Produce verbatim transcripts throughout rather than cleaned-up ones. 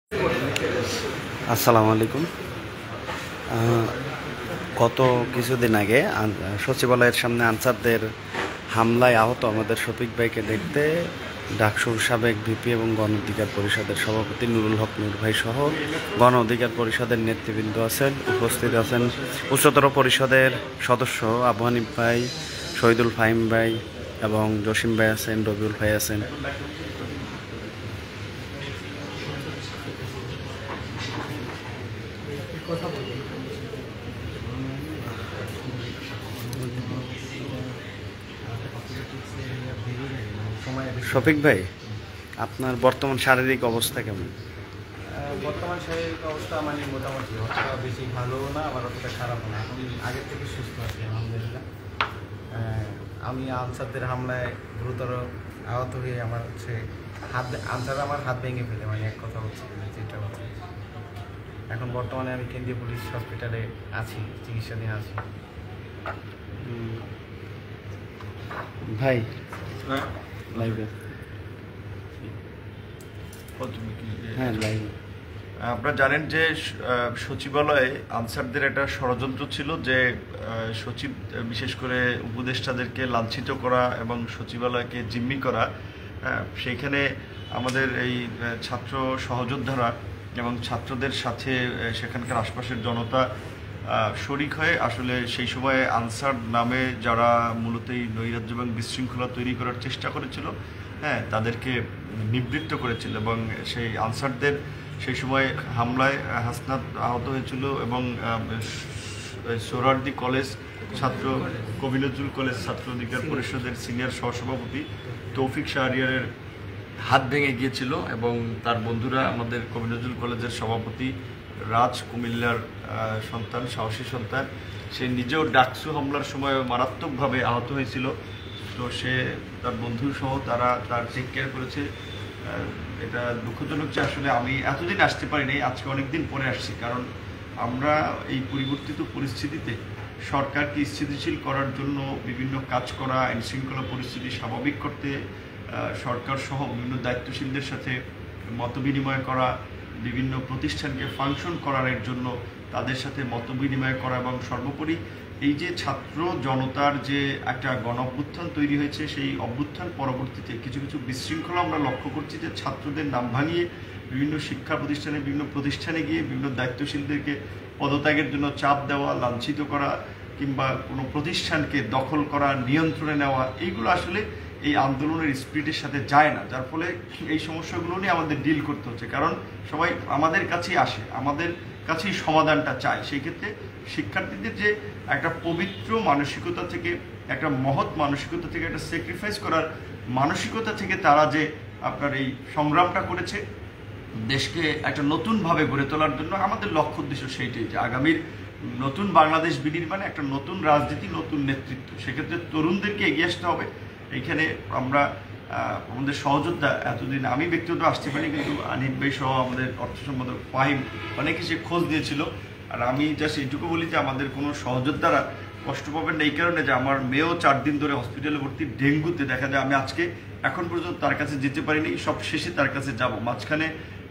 আসসালামু আলাইকুম। গত কিছুদিন আগে সচিবালয়ের সামনে আনসারদের হামলায় আহত আমাদের শফিক ভাইকে দেখতে ডাকসুর সাবেক ভিপি এবং গণ অধিকার পরিষদের সভাপতি নুরুল হক নূর ভাই সহ গণ অধিকার পরিষদের নেতৃবৃন্দ আছেন, উপস্থিত আছেন উচ্চতর পরিষদের সদস্য আবু হানিফ ভাই, শহীদুল ফাহিম ভাই এবং জসিম ভাই আছেন, রবিউল ভাই আছেন। শফিক ভাই, আপনার বর্তমান শারীরিক অবস্থা কেমন? বর্তমান শারীরিক অবস্থা মানে মোটামুটি, অতটা বেশি ভালো না আবার অতটা খারাপও না। আমি আগের থেকে সুস্থ আছি আলহামদুলিল্লাহ। আমি আনসারদের হামলায় গুরুতর আহত হয়ে আমার হচ্ছে হাত আনসার আমার হাত ভেঙে ফেলে, মানে এক কথা হচ্ছে যেটা হচ্ছে এখন বর্তমানে আমি কেন্দ্রীয় পুলিশ হসপিটালে আছি, চিকিৎসাধীন আছি। ভাই লাইভে হ্যাঁ লাইভে আপনারা জানেন যে সচিবালয়ে আনসারদের একটা ষড়যন্ত্র ছিল যে সচিব বিশেষ করে উপদেষ্টাদেরকে লাঞ্ছিত করা এবং সচিবালয়কে জিম্মি করা। সেইখানে আমাদের এই ছাত্র সহযোদ্ধারা এবং ছাত্রদের সাথে সেখানকার আশপাশের জনতা শরিক হয়ে আসলে সেই সময়ে আনসার নামে যারা মূলত এই নৈরাজ্য এবং বিশৃঙ্খলা তৈরি করার চেষ্টা করেছিল, হ্যাঁ তাদেরকে নিবৃত্ত করেছিল এবং সেই আনসারদের সেই সময় হামলায় হাসনাত আহত হয়েছিল এবং সোহরাওয়ার্দী কলেজ ছাত্র কবি নজরুল কলেজ ছাত্র অধিকার পরিষদের সিনিয়র সহসভাপতি তৌফিক শাহরিয়ারের হাত ভেঙে গিয়েছিল এবং তার বন্ধুরা আমাদের কবি নজরুল কলেজের সভাপতি রাজ কুমিল্লার সন্তান, সাহসী সন্তান, সে নিজেও ডাকসু হামলার সময় মারাত্মকভাবে আহত হয়েছিল। তো সে তার বন্ধু সহ তারা তার টেক কেয়ার করেছে। এটা দুঃখজনক যে আসলে আমি এতদিন আসতে পারিনি, আজকে অনেকদিন পরে আসছি, কারণ আমরা এই পরিবর্তিত পরিস্থিতিতে সরকারকে স্থিতিশীল করার জন্য বিভিন্ন কাজ করা, আইনশৃঙ্খলা পরিস্থিতি স্বাভাবিক করতে সরকার সহ বিভিন্ন দায়িত্বশীলদের সাথে মত বিনিময় করা, বিভিন্ন প্রতিষ্ঠানকে ফাংশন করার জন্য তাদের সাথে মত বিনিময় করা এবং সর্বোপরি এই যে ছাত্র জনতার যে একটা গণ অভ্যুত্থান তৈরি হয়েছে, সেই অভ্যুত্থান পরবর্তীতে কিছু কিছু বিশৃঙ্খলা আমরা লক্ষ্য করছি যে ছাত্রদের নাম ভাঙিয়ে বিভিন্ন শিক্ষা প্রতিষ্ঠানে বিভিন্ন প্রতিষ্ঠানে গিয়ে বিভিন্ন দায়িত্বশীলদেরকে পদত্যাগের জন্য চাপ দেওয়া, লাঞ্ছিত করা কিংবা কোনো প্রতিষ্ঠানকে দখল করা, নিয়ন্ত্রণে নেওয়া, এইগুলো আসলে এই আন্দোলনের স্পিরিটের সাথে যায় না, যার ফলে এই সমস্যাগুলো নিয়ে আমাদের ডিল করতে হচ্ছে। কারণ সবাই আমাদের কাছেই আসে, আমাদের কাছেই সমাধানটা চায়। সেই ক্ষেত্রে শিক্ষার্থীদের যে একটা পবিত্র মানসিকতা থেকে, একটা মহৎ মানসিকতা থেকে, একটা স্যাক্রিফাইস করার মানসিকতা থেকে তারা যে আপনার এই সংগ্রামটা করেছে দেশকে একটা নতুনভাবে গড়ে তোলার জন্য, আমাদের লক্ষ্য উদ্দেশ্য সেইটাই যে আগামীর নতুন বাংলাদেশ বিনির্মাণে একটা নতুন রাজনীতি, নতুন নেতৃত্ব। সেক্ষেত্রে তরুণদেরকে এগিয়ে আসতে হবে। এইখানে আমরা আমাদের সহযোদ্ধা এতদিন আমি ব্যক্তিগত আসতে পারি, কিন্তু আনিফ ভাই সহ আমাদের অর্থ সম্পাদক ফাহিম অনেকে সে খোঁজ দিয়েছিল। আর আমি জাস্ট এইটুকু বলি যে আমাদের কোনো সহযোদ্ধারা কষ্ট পাবেন না, এই কারণে যে আমার মেয়েও চার দিন ধরে হসপিটালে ভর্তি ডেঙ্গুতে। দেখা যায় আমি আজকে এখন পর্যন্ত তার কাছে যেতে পারিনি, সব শেষে তার কাছে যাব, মাঝখানে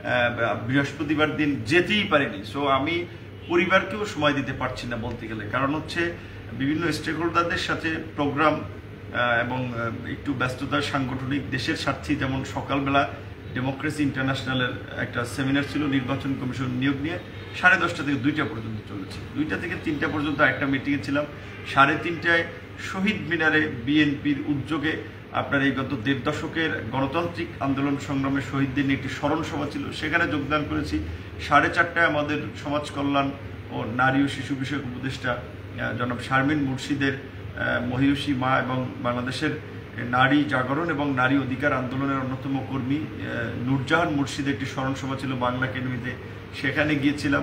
বৃহস্পতিবার দিন যেতেই পারিনি। সো আমি পরিবারকেও সময় দিতে পারছি না বলতে গেলে, কারণ হচ্ছে বিভিন্ন স্টেক হোল্ডারদের সাথে প্রোগ্রাম এবং একটু ব্যস্ততার সাংগঠনিক দেশের স্বার্থে, যেমন সকালবেলা ডেমোক্রেসি ইন্টারন্যাশনালের একটা সেমিনার ছিল নির্বাচন কমিশন নিয়োগ নিয়ে, সাড়ে দশটা থেকে দুইটা পর্যন্ত চলেছে, দুইটা থেকে তিনটা পর্যন্ত একটা মিটিংয়ে ছিলাম। সাড়ে তিনটায় শহীদ মিনারে বিএনপির উদ্যোগে আপনার এই গত দেড় দশকের গণতান্ত্রিক আন্দোলন সংগ্রামে শহীদদের নিয়ে একটি স্মরণ সভা ছিল, সেখানে যোগদান করেছি। সাড়ে চারটায় আমাদের সমাজ কল্যাণ ও নারী ও শিশু বিষয়ক উপদেষ্টা জনাব শারমিন মুর্শিদের মহিষী মা এবং বাংলাদেশের নারী জাগরণ এবং নারী অধিকার আন্দোলনের অন্যতম কর্মী নূরজাহান মুর্শিদের একটি স্মরণ সভা ছিল বাংলা একাডেমিতে, সেখানে গিয়েছিলাম।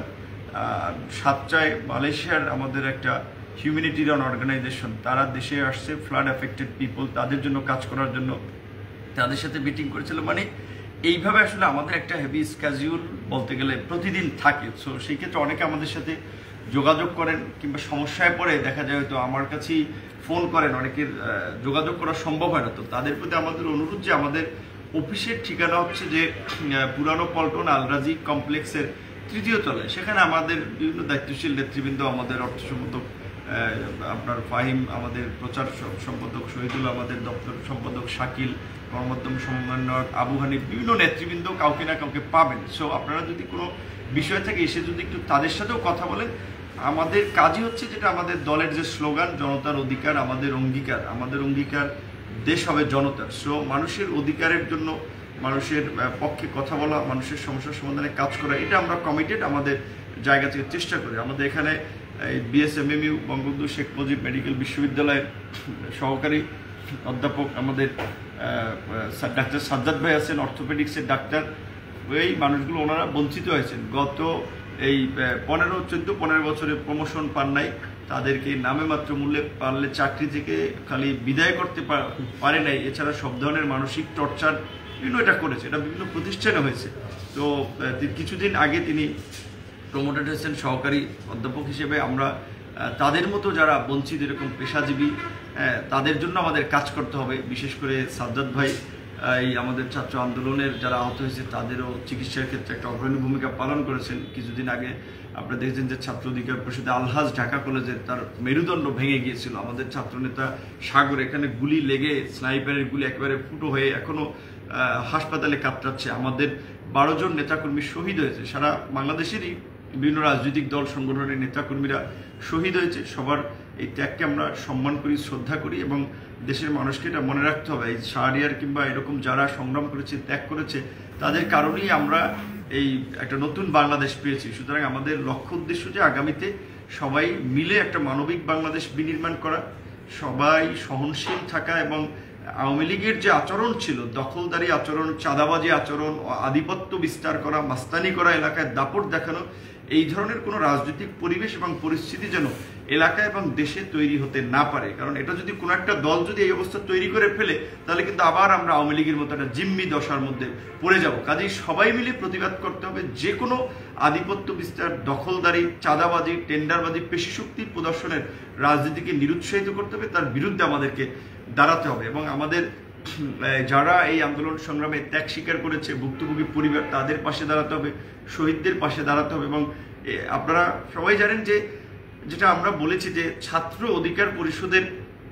সাতটায় মালয়েশিয়ার আমাদের একটা হিউম্যানিটেরিয়ান অর্গানাইজেশন, তারা দেশে আসছে ফ্লাড অ্যাফেক্টেড পিপল, তাদের জন্য কাজ করার জন্য তাদের সাথে মিটিং করেছিল। মানে এইভাবে আসলে আমাদের একটা হেভি স্ক্যাজুয়াল বলতে গেলে প্রতিদিন থাকে। সো সেই ক্ষেত্রে অনেকে আমাদের সাথে যোগাযোগ করেন কিংবা সমস্যায় পড়ে দেখা যায় হয়তো আমার কাছেই ফোন করেন, অনেকের যোগাযোগ করা সম্ভব হয় না। তো তাদের প্রতি আমাদের অনুরোধ যে আমাদের অফিসের ঠিকানা হচ্ছে যে পুরানো পল্টন আলরাজি কমপ্লেক্সের তৃতীয় তলায়। সেখানে আমাদের বিভিন্ন দায়িত্বশীল নেতৃবৃন্দ, আমাদের অর্থ সম্পাদক আপনার ফাহিম, আমাদের প্রচার সম্পাদক শহীদুল, আমাদের দপ্তর সম্পাদক শাকিল, গণমাধ্যম সমন্বয়ক আবু হানিফ, বিভিন্ন নেতৃবৃন্দ কাউকে না কাউকে পাবেন। সো আপনারা যদি কোনো বিষয় থাকে এসে যদি একটু তাদের সাথেও কথা বলেন। আমাদের কাজই হচ্ছে যেটা আমাদের দলের যে স্লোগান, জনতার অধিকার আমাদের অঙ্গীকার, আমাদের অঙ্গীকার দেশ হবে জনতার। সো মানুষের অধিকারের জন্য, মানুষের পক্ষে কথা বলা, মানুষের সমস্যার সমাধানে কাজ করা, এটা আমরা কমিটেড আমাদের জায়গা থেকে চেষ্টা করি। আমাদের এখানে বিএসএমএমইউ বঙ্গবন্ধু শেখ মুজিব মেডিকেল বিশ্ববিদ্যালয়ের সহকারী অধ্যাপক আমাদের ডাক্তার সাজ্জাদ ভাই আছেন, অর্থোপেডিক্সের ডাক্তার। এই মানুষগুলো ওনারা বঞ্চিত হয়েছেন, গত এই পনেরো চোদ্দ পনেরো বছরে প্রমোশন পান নাই, তাদেরকে নামে মাত্র মূল্যে পারলে চাকরি থেকে খালি বিদায় করতে পারে নাই, এছাড়া সব ধরনের মানসিক টর্চার বিভিন্ন এটা করেছে, এটা বিভিন্ন প্রতিষ্ঠানে হয়েছে। তো কিছুদিন আগে তিনি প্রমোটেড হয়েছেন সহকারী অধ্যাপক হিসেবে। আমরা তাদের মতো যারা বঞ্চিত এরকম পেশাজীবী, তাদের জন্য আমাদের কাজ করতে হবে। বিশেষ করে সাজ্জাদ ভাই এই আমাদের ছাত্র আন্দোলনের যারা আহত হয়েছে তাদেরও চিকিৎসার ক্ষেত্রে একটা অগ্রণী ভূমিকা পালন করেছেন। কিছুদিন আগে আপনারা দেখেছেন যে ছাত্র অধিকার পরিষদে আলহাজ ঢাকা কলেজের তার মেরুদণ্ড ভেঙে গিয়েছিল। আমাদের ছাত্রনেতা সাগর এখানে গুলি লেগে, স্নাইপারের গুলি একেবারে ফুটো হয়ে এখনো হাসপাতালে কাতরাচ্ছে। আমাদের বারো জন নেতাকর্মী শহীদ হয়েছে। সারা বাংলাদেশেরই বিভিন্ন রাজনৈতিক দল সংগঠনের নেতাকর্মীরা শহীদ হয়েছে। সবার এই ত্যাগকে আমরা সম্মান করি, শ্রদ্ধা করি এবং দেশের মানুষকে এটা মনে রাখতে হবে। এই শাহরিয়ার কিংবা এরকম যারা সংগ্রাম করেছে, ত্যাগ করেছে, তাদের কারণেই আমরা এই একটা নতুন বাংলাদেশ পেয়েছি। সুতরাং আমাদের লক্ষ্য উদ্দেশ্য যে আগামীতে সবাই মিলে একটা মানবিক বাংলাদেশ বিনির্মাণ করা, সবাই সহনশীল থাকা এবং আওয়ামী লীগের যে আচরণ ছিল, দখলদারি আচরণ, চাঁদাবাজি আচরণ, আধিপত্য বিস্তার করা, মাস্তানি করা, এলাকায় দাপট দেখানো, এই ধরনের কোনো রাজনৈতিক পরিবেশ এবং পরিস্থিতি যেন এলাকা এবং দেশে তৈরি হতে না পারে। কারণ এটা যদি কোনো একটা দল যদি এই অবস্থা তৈরি করে ফেলে, তাহলে কিন্তু আবার আমরা আওয়ামী লীগের মতো একটা জিম্মি দশার মধ্যে পড়ে যাব। কাজেই সবাই মিলে প্রতিবাদ করতে হবে। যে কোনো আধিপত্য বিস্তার, দখলদারি, চাঁদাবাজি, টেন্ডারবাজি, পেশিশক্তির প্রদর্শনের রাজনীতিকে নিরুৎসাহিত করতে হবে, তার বিরুদ্ধে আমাদেরকে দাঁড়াতে হবে। এবং আমাদের যারা এই আন্দোলন সংগ্রামে ত্যাগ স্বীকার করেছে, ভুক্তভোগী পরিবার, তাদের পাশে দাঁড়াতে হবে, শহীদদের পাশে দাঁড়াতে হবে। এবং আপনারা সবাই জানেন যে যেটা আমরা বলেছি যে ছাত্র অধিকার পরিষদের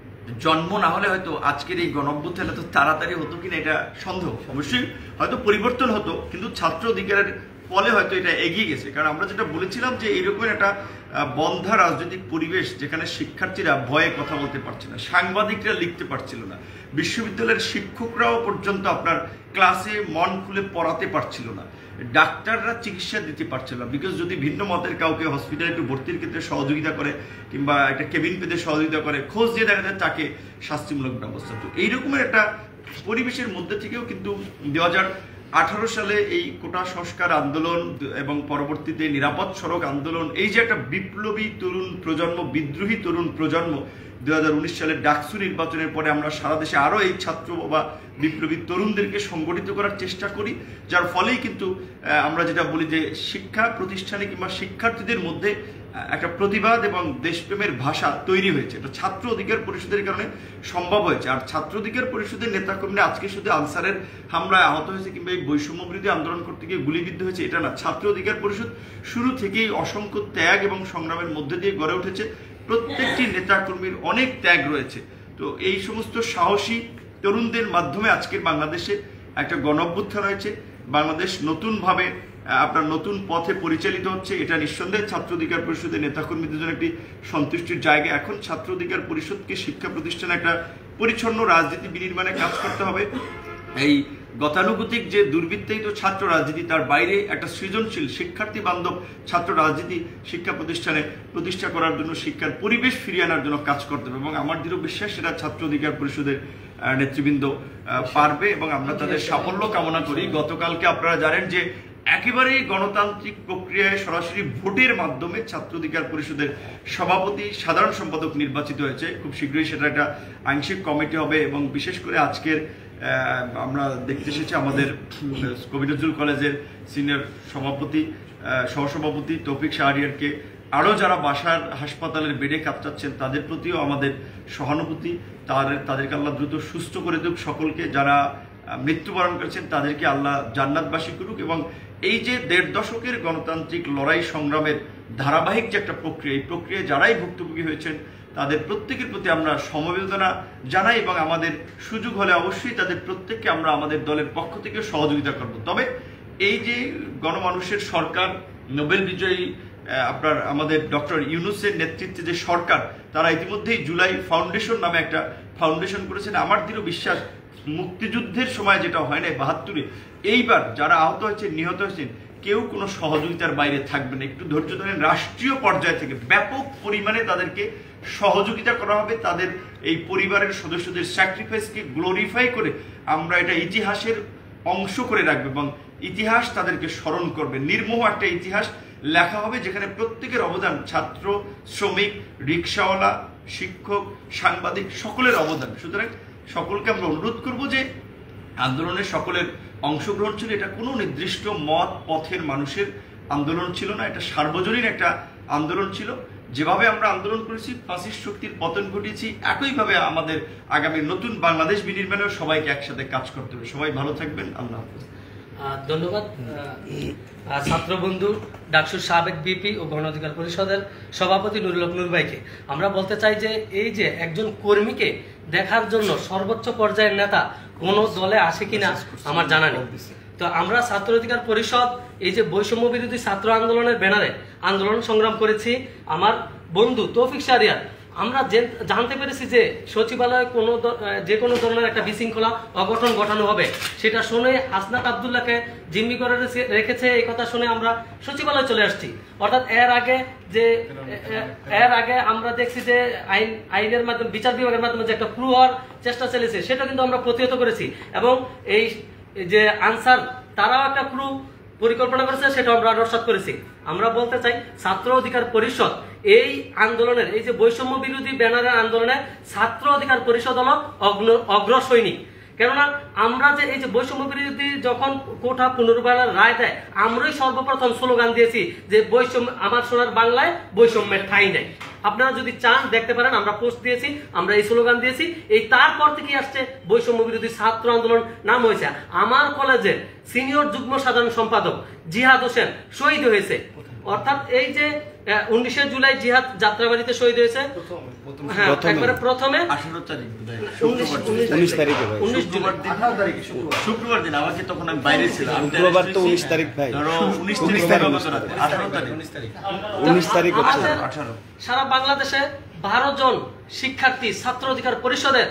জন্ম না হলে হয়তো আজকের এই গণঅভ্যুত্থান এত তাড়াতাড়ি হতো কিনা এটা সন্দেহ। অবশ্যই হয়তো পরিবর্তন হতো, কিন্তু ছাত্র অধিকারের ফলে হয়তো এটা এগিয়ে গেছে। কারণ আমরা যেটা বলেছিলাম যে এইরকম একটা বন্ধা রাজনৈতিক পরিবেশ, যেখানে শিক্ষার্থীরা ভয়ে কথা বলতে পারছে না, সাংবাদিকরা লিখতে পারছিল না, বিশ্ববিদ্যালয়ের শিক্ষকরাও পর্যন্ত আপনার ক্লাসে মন খুলে পড়াতে পারছিল না, ডাক্তাররা চিকিৎসা দিতে পারছিল না। বিকজ যদি ভিন্ন মতের কাউকে হসপিটালে একটু ভর্তির ক্ষেত্রে সহযোগিতা করে কিংবা একটা কেবিন পেতে সহযোগিতা করে, খোঁজ দিয়ে দেখা যায় তাকে শাস্তিমূলক ব্যবস্থা। তো এইরকমের একটা পরিবেশের মধ্যে থেকেও কিন্তু দু হাজার আঠারো সালে এই কোটা সংস্কার আন্দোলন এবং পরবর্তীতে নিরাপদ সড়ক আন্দোলন, এই যে একটা বিপ্লবী তরুণ প্রজন্ম, বিদ্রোহী তরুণ প্রজন্ম, দু হাজার উনিশ সালের ডাকসু নির্বাচনের পরে আমরা সারা দেশে আরও এই ছাত্র বা বিপ্লবী তরুণদেরকে সংগঠিত করার চেষ্টা করি, যার ফলেই কিন্তু আমরা যেটা বলি যে শিক্ষা প্রতিষ্ঠানে কিংবা শিক্ষার্থীদের মধ্যে একটা প্রতিবাদ এবং দেশপ্রেমের ভাষা তৈরি হয়েছে। এটা ছাত্র অধিকার পরিষদের কারণে সম্ভব হয়েছে। আর ছাত্র অধিকার পরিষদের নেতাকর্মীরা আজকে শুধু আনসারের হামলায় আহত হয়েছে কিংবা এই বৈষম্য বিরোধী আন্দোলন করতে গিয়ে গুলিবিদ্ধ হয়েছে এটা না। ছাত্র অধিকার পরিষদ শুরু থেকেই অসংখ্য ত্যাগ এবং সংগ্রামের মধ্যে দিয়ে গড়ে উঠেছে। প্রত্যেকটি নেতাকর্মীর অনেক ত্যাগ রয়েছে। তো এই সমস্ত সাহসী তরুণদের মাধ্যমে আজকের বাংলাদেশে একটা গণঅভ্যুত্থান হয়েছে। বাংলাদেশ নতুনভাবে আপনার নতুন পথে পরিচালিত হচ্ছে। এটা নিঃসন্দেহে ছাত্র অধিকার পরিষদের নেতাকর্মীদের জন্য একটি সন্তুষ্টির জায়গা। এখন ছাত্র অধিকার পরিষদকে শিক্ষা প্রতিষ্ঠানে একটা পরিচ্ছন্ন রাজনীতি বিনির্মাণে কাজ করতে হবে। এই গতানুগতিক যে দুর্বৃত্তায়িত ছাত্র রাজনীতি, তার বাইরে একটা সৃজনশীল শিক্ষার্থী বান্ধব ছাত্র রাজনীতি শিক্ষা প্রতিষ্ঠানে প্রতিষ্ঠা করার জন্য, শিক্ষার পরিবেশ ফিরিয়ে আনার জন্য কাজ করতে হবে। এবং আমার দৃঢ় বিশ্বাস সেটা ছাত্র অধিকার পরিষদের নেতৃবৃন্দ পারবে এবং আমরা তাদের সাফল্য কামনা করি। গতকালকে আপনারা জানেন যে একেবারেই গণতান্ত্রিক প্রক্রিয়ায় সরাসরি ভোটের মাধ্যমে ছাত্র অধিকার পরিষদের সভাপতি, সাধারণ সম্পাদক নির্বাচিত হয়েছে। খুব শীঘ্রই সেটা একটা আংশিক কমিটি হবে এবং বিশেষ করে আজকের আমরা দেখতে এসেছি আমাদের কবি নজরুল কলেজের সিনিয়র সভাপতি সহসভাপতি তৌফিক শাহরিয়ারকে, আরও যারা বাসার হাসপাতালের বেডে কাতরাচ্ছেন তাদের প্রতিও আমাদের সহানুভূতি। তাদের তাদেরকে আল্লাহ দ্রুত সুস্থ করে দেব সকলকে। যারা মৃত্যুবরণ করেছেন তাদেরকে আল্লাহ জান্নাতবাসী করুক। এবং এই যে দেড় দশকের গণতান্ত্রিক লড়াই সংগ্রামের ধারাবাহিক যে একটা প্রক্রিয়া, এই প্রক্রিয়ায় যারাই ভুক্তভোগী হয়েছেন তাদের প্রত্যেকের প্রতি আমরা সমবেদনা জানাই এবং আমাদের সুযোগ হলে অবশ্যই তাদের প্রত্যেককে আমরা আমাদের দলের পক্ষ থেকে সহযোগিতা করব। তবে এই যে গণমানুষের সরকার, নোবেল বিজয়ী আপনার আমাদের ডক্টর ইউনূসের নেতৃত্বে যে সরকার, তারা ইতিমধ্যেই জুলাই ফাউন্ডেশন নামে একটা ফাউন্ডেশন করেছেন। আমার দৃঢ় বিশ্বাস মুক্তিযুদ্ধের সময় যেটা হয় না বাহাত্তরে, এইবার যারা আহত হয়েছে, নিহত হয়েছেন, কেউ কোনো সহযোগিতার বাইরে থাকবে না। একটু ধৈর্য ধরেন, রাষ্ট্রীয় পর্যায় থেকে ব্যাপক পরিমাণে তাদেরকে সহযোগিতা করা হবে। তাদের এই পরিবারের সদস্যদের স্যাক্রিফাইসকে গ্লোরিফাই করে আমরা এটা ইতিহাসের অংশ করে রাখবো এবং ইতিহাস তাদেরকে স্মরণ করবে। নির্মোহ একটা ইতিহাস লেখা হবে যেখানে প্রত্যেকের অবদান, ছাত্র, শ্রমিক, রিক্সাওয়ালা, শিক্ষক, সাংবাদিক, সকলের অবদান। সুতরাং সকলকে আমরা অনুরোধ করব যে আন্দোলনে সকলের অংশগ্রহণ ছিল। এটা কোনো নির্দিষ্ট মত পথের মানুষের আন্দোলন ছিল না, এটা সার্বজনীন একটা আন্দোলন ছিল। যেভাবে আমরা আন্দোলন করেছি, ফাসিস্ট শক্তির পতন ঘটিয়েছি, একইভাবে আমাদের আগামী নতুন বাংলাদেশ বিনির্মাণেও সবাইকে একসাথে কাজ করতে হবে। সবাই ভালো থাকবেন, আল্লাহ হাফেজ। ধন্যবাদ ছাত্র বন্ধু ডাকসুর সাবেক বিপি ও গণ অধিকার পরিষদের সভাপতি নুরুল হক নূর ভাইকে। আমরা বলতে চাই যে এই যে একজন কর্মীকে দেখার জন্য সর্বোচ্চ পর্যায়ের নেতা কোনো দলে আসে কিনা আমার জানা নেই। তো আমরা ছাত্র অধিকার পরিষদ এই যে বৈষম্য বিরোধী ছাত্র আন্দোলনের ব্যানারে আন্দোলন সংগ্রাম করেছি। আমার বন্ধু তৌফিক শাহরিয়ার, আমরা জানতে পেরেছি যে সচিবালয়ে কোনো যে কোনো ধরনের একটা বিশৃঙ্খলা অঘটন ঘটানো হবে, সেটা শুনে হাসনাত আবদুল্লাহকে জিম্মি করে রেখেছে। এই কথা শুনে আমরা সচিবালয়ে চলে আসছি। অর্থাৎ এর আগে যে এর আগে আমরা দেখছি যে আইন আইনের মাধ্যমে, বিচার বিভাগের মাধ্যমে যে একটা ক্রু হওয়ার চেষ্টা চলেছে, সেটা কিন্তু আমরা প্রতিহত করেছি। এবং এই যে আনসার, তারাও একটা ক্রু পরিকল্পনা করেছে, সেটা আমরা রসাদ করেছি। আমরা বলতে চাই ছাত্র অধিকার পরিষদ এই আন্দোলনের, এই যে বৈষম্য বিরোধী ব্যানারের আন্দোলনে ছাত্র অধিকার পরিষদ হলো অগ্রসৈনিক। কেননা আমরা যে এই যে বৈষম্য বিরোধী যখন কোটা পুনর্বারের রায় দেয়, আমরাই সর্বপ্রথম স্লোগান দিয়েছি যে বৈষম্য আমার সোনার বাংলায় বৈষম্যের ঠাঁই নেই। আপনারা যদি চান দেখতে পারেন, আমরা পোস্ট দিয়েছি, আমরা এই স্লোগান দিয়েছি। এই তারপর থেকে আসছে বৈষম্য বিরোধী ছাত্র আন্দোলন নাম হয়েছে। আমার কলেজের সিনিয়র যুগ্ম সাধারণ সম্পাদক জিহাদ হোসেন শহীদ হয়েছে। অর্থাৎ এই যে উনিশে জুলাই জিহাদ যাত্রাবাড়িতে শহীদ হয়েছে, হ্যাঁ একবারে প্রথমে আঠারো তারিখ উনিশ তারিখে ভাই, উনিশ জুলাই শুক্রবার দিন। আমাকে তখন আমি বাইরে ছিলাম, শুক্রবার তো উনিশ তারিখ ভাই, ধরো উনিশ তারিখ আঠারো তারিখ উনিশ তারিখ উনিশ তারিখ হচ্ছে আঠারো। সারা বাংলাদেশে বারো জন শিক্ষার্থী ছাত্র অধিকার পরিষদের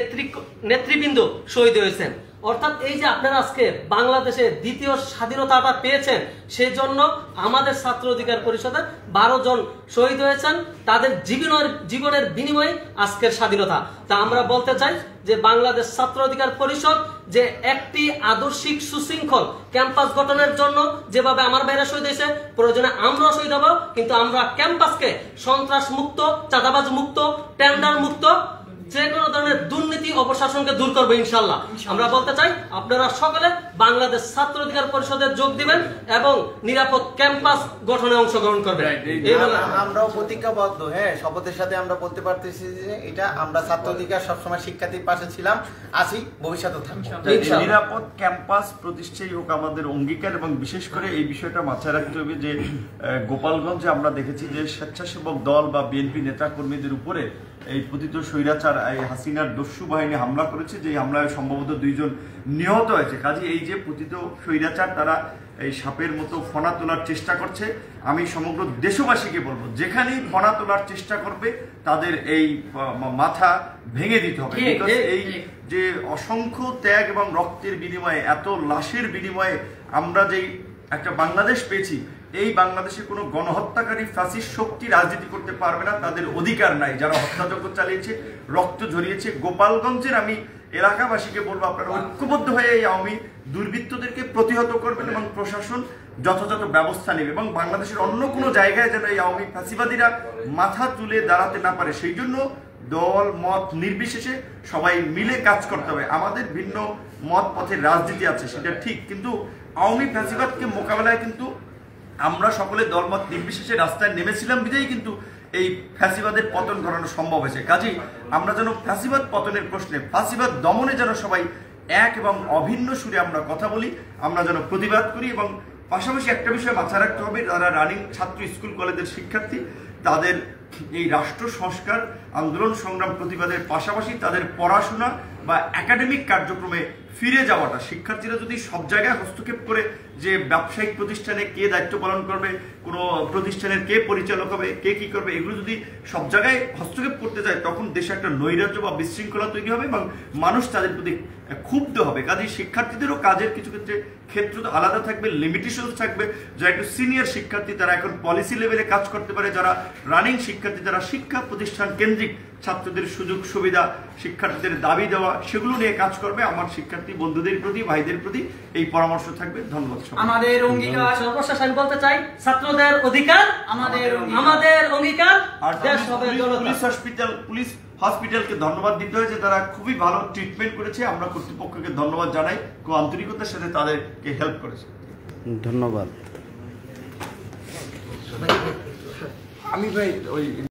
নেতৃবৃন্দ শহীদ হয়েছেন। অর্থাৎ এই যে আপনারা আজকে বাংলাদেশে দ্বিতীয় স্বাধীনতাটা পেয়েছেন, সেই জন্য আমাদের ছাত্র অধিকার পরিষদের বারো জন শহীদ হয়েছেন, তাদের জীবনের জীবনের বিনিময়ে আজকের স্বাধীনতা। তা আমরা বলতে চাই যে বাংলাদেশ ছাত্র অধিকার পরিষদ যে একটি আদর্শিক সুশৃঙ্খল ক্যাম্পাস গঠনের জন্য যেভাবে আমার ভাইরা শহীদ হয়েছে, প্রয়োজনে আমরাও শহীদ হব, কিন্তু আমরা ক্যাম্পাসকে সন্ত্রাস মুক্ত, চাঁদাবাজ মুক্ত, টেন্ডার মুক্ত, যে কোনো ধরনের দুর্নীতি অপশাসনকে দূর করবো ইনশাল্লাহ। আমরা বলতে চাই আপনারা সকলে বাংলাদেশ ছাত্র অধিকার পরিষদে যোগ দিবেন এবং নিরাপদ ক্যাম্পাস গঠনে অংশগ্রহণ করবেন। আমরাও প্রতিজ্ঞাবদ্ধ, হ্যাঁ শপথের সাথে আমরা বলতে পারতেছি যে এটা আমরা ছাত্র অধিকার সবসময় শিক্ষার্থীর পাশে ছিলাম, আছি, ভবিষ্যতেও থাকবো। নিরাপদ ক্যাম্পাস প্রতিষ্ঠাই হোক আমাদের অঙ্গীকার। এবং বিশেষ করে এই বিষয়টা মাথায় রাখতে হবে যে গোপালগঞ্জে আমরা দেখেছি যে স্বেচ্ছাসেবক দল বা বিএনপি নেতা কর্মীদের উপরে এই পতিত স্বৈরাচার এই হাসিনার দস্যু বাহিনী হামলা করেছে, যে হামলায় সম্ভবত দুইজন নিহত হয়েছে। কাজে এই যে পতিত স্বৈরাচার তারা এই সাপের মতো ফনা তোলার চেষ্টা করছে, আমি সমগ্র দেশবাসীকে বলবো যেখানেই ফনা তোলার চেষ্টা করবে তাদের এই মাথা ভেঙে দিতে হবে। এই যে অসংখ্য ত্যাগ এবং রক্তের বিনিময়ে, এত লাশের বিনিময়ে আমরা যেই একটা বাংলাদেশ পেয়েছি, এই বাংলাদেশে কোনো গণহত্যাকারী ফ্যাসিস্ট শক্তি রাজনীতি করতে পারবে না, তাদের অধিকার নাই। যারা হত্যাযজ্ঞ চালিয়েছে, রক্ত ঝরিয়েছে, গোপালগঞ্জের আমি এলাকাবাসীকে বলবো আপনারা ঐক্যবদ্ধ হয়ে এই আওয়ামী দুর্বৃত্তদেরকে প্রতিহত করবেন এবং প্রশাসন যথাযথ ব্যবস্থা নেবে এবং বাংলাদেশের অন্য কোনো জায়গায় যেন এই আওয়ামী ফ্যাসিবাদীরা মাথা তুলে দাঁড়াতে না পারে, সেই জন্য দল মত নির্বিশেষে সবাই মিলে কাজ করতে হবে। আমাদের ভিন্ন মত পথের রাজনীতি আছে, সেটা ঠিক, কিন্তু আওয়ামী ফ্যাসিবাদকে মোকাবেলায় কিন্তু আমরা সকলে দলমত নির্বিশেষে রাস্তায় নেমেছিলাম বিধায় কিন্তু এই ফ্যাসিবাদের পতন ঘটানো সম্ভব হয়েছে। কাজেই আমরা যেন ফ্যাসিবাদ পতনের প্রশ্নে, ফ্যাসিবাদ দমনে যেন সবাই এক এবং অভিন্ন সুরে আমরা কথা বলি, আমরা যেন প্রতিবাদ করি। এবং পাশাপাশি একটা বিষয় মাথায় রাখতে হবে, যারা রানিং ছাত্র স্কুল কলেজের শিক্ষার্থী, তাদের এই রাষ্ট্র সংস্কার আন্দোলন সংগ্রাম প্রতিবাদের পাশাপাশি তাদের পড়াশোনা বা একাডেমিক কার্যক্রমে ফিরে যাওয়াটা, শিক্ষার্থীরা যদি সব জায়গায় হস্তক্ষেপ করে যে ব্যবসায়িক প্রতিষ্ঠানে কে দায়িত্ব পালন করবে, কোনো প্রতিষ্ঠানের কে পরিচালক হবে, কে কি করবে, এগুলো যদি সব জায়গায় হস্তক্ষেপ করতে যায়, তখন দেশে একটা নৈরাজ্য বা বিশৃঙ্খলা তৈরি হবে এবং মানুষ তাদের প্রতি ক্ষুব্ধ হবে। কাজে শিক্ষার্থীদেরও কাজের কিছু ক্ষেত্রে ক্ষেত্র তো আলাদা থাকবে, লিমিটেশন থাকবে। যারা একটু সিনিয়র শিক্ষার্থী তারা এখন পলিসি লেভেলে কাজ করতে পারে, যারা রানিং শিক্ষার্থী যারা শিক্ষা প্রতিষ্ঠান কেন্দ্রিক ছাত্রদের সুযোগ সুবিধা, শিক্ষার্থীদের দাবি দেওয়া, সেগুলো নিয়ে কাজ করবে। আমার শিক্ষার্থী বন্ধুদের প্রতি, ভাইদের প্রতি এই পরামর্শ থাকবে। ধন্যবাদ। আমাদের অঙ্গীকার, সর্বশেষ আমি বলতে চাই, ছাত্রদের অধিকার আমাদের আমাদের অঙ্গীকার। আর দেশ হবে জনতা। পুলিশ হসপিটাল পুলিশ হসপিটালকে ধন্যবাদ দিতে হয়েছে, তারা খুবই ভালো ট্রিটমেন্ট করেছে। আমরা কর্তৃপক্ষকে ধন্যবাদ জানাই, খুব আন্তরিকতার সাথে তাদেরকে হেল্প করেছে। ধন্যবাদ। আমি ভাই ওই